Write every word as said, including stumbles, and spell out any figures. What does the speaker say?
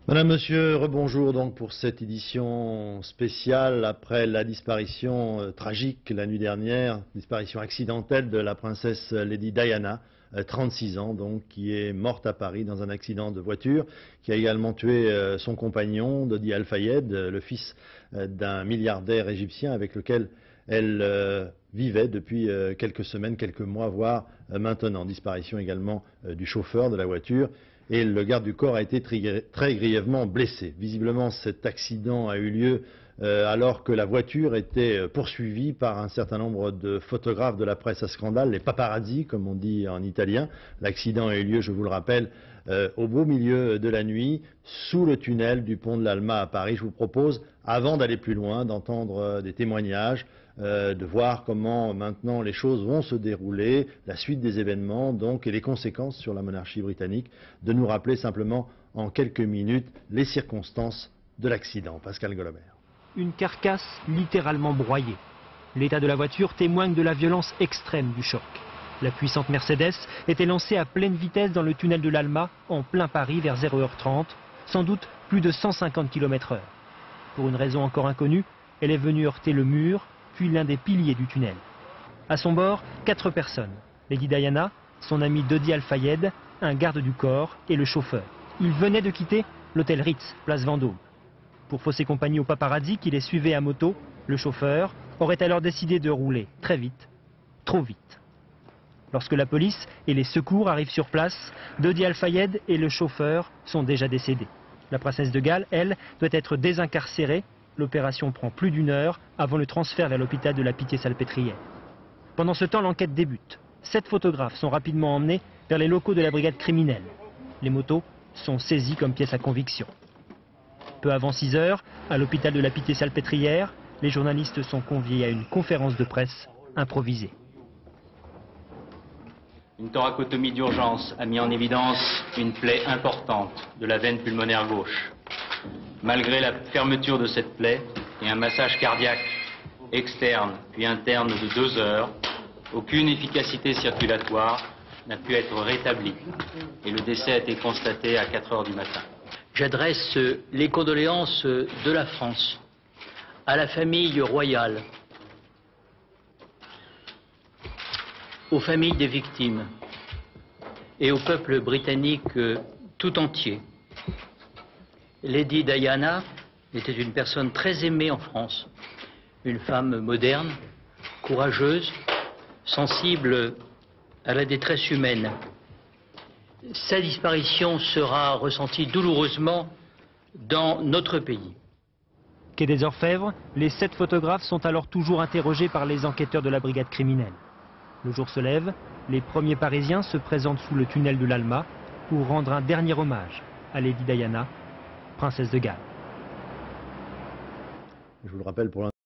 Madame, Monsieur, rebonjour donc pour cette édition spéciale après la disparition euh, tragique la nuit dernière, disparition accidentelle de la princesse Lady Diana, euh, trente-six ans donc, qui est morte à Paris dans un accident de voiture, qui a également tué euh, son compagnon Dodi Al Fayed, euh, le fils euh, d'un milliardaire égyptien avec lequel elle euh, vivait depuis euh, quelques semaines, quelques mois, voire euh, maintenant. Disparition également euh, du chauffeur de la voiture. Et le garde du corps a été très grièvement blessé. Visiblement, cet accident a eu lieu euh, alors que la voiture était poursuivie par un certain nombre de photographes de la presse à scandale, les paparazzi, comme on dit en italien. L'accident a eu lieu, je vous le rappelle, euh, au beau milieu de la nuit, sous le tunnel du pont de l'Alma à Paris. Je vous propose, avant d'aller plus loin, d'entendre euh, des témoignages, Euh, de voir comment maintenant les choses vont se dérouler, la suite des événements donc et les conséquences sur la monarchie britannique, de nous rappeler simplement en quelques minutes les circonstances de l'accident. Pascal Golobert. Une carcasse littéralement broyée. L'état de la voiture témoigne de la violence extrême du choc. La puissante Mercedes était lancée à pleine vitesse dans le tunnel de l'Alma, en plein Paris, vers zéro heure trente, sans doute plus de cent cinquante kilomètres heure. Pour une raison encore inconnue, elle est venue heurter le mur, puis l'un des piliers du tunnel. À son bord, quatre personnes. Lady Diana, son ami Dodi Al Fayed, un garde du corps et le chauffeur. Ils venaient de quitter l'hôtel Ritz, place Vendôme. Pour fausser compagnie aux paparazzi qui les suivaient à moto, le chauffeur aurait alors décidé de rouler très vite, trop vite. Lorsque la police et les secours arrivent sur place, Dodi Al Fayed et le chauffeur sont déjà décédés. La princesse de Galles, elle, doit être désincarcérée. L'opération prend plus d'une heure avant le transfert vers l'hôpital de la Pitié-Salpêtrière. Pendant ce temps, l'enquête débute. Sept photographes sont rapidement emmenés vers les locaux de la brigade criminelle. Les motos sont saisies comme pièces à conviction. Peu avant six heures, à l'hôpital de la Pitié-Salpêtrière, les journalistes sont conviés à une conférence de presse improvisée. Une thoracotomie d'urgence a mis en évidence une plaie importante de la veine pulmonaire gauche. Malgré la fermeture de cette plaie et un massage cardiaque externe puis interne de deux heures, aucune efficacité circulatoire n'a pu être rétablie et le décès a été constaté à quatre heures du matin. J'adresse les condoléances de la France à la famille royale, aux familles des victimes et au peuple britannique tout entier. Lady Diana était une personne très aimée en France, une femme moderne, courageuse, sensible à la détresse humaine. Sa disparition sera ressentie douloureusement dans notre pays. Quai des Orfèvres, les sept photographes sont alors toujours interrogés par les enquêteurs de la brigade criminelle. Le jour se lève, les premiers Parisiens se présentent sous le tunnel de l'Alma pour rendre un dernier hommage à Lady Diana, princesse de Galles. Je vous le rappelle pour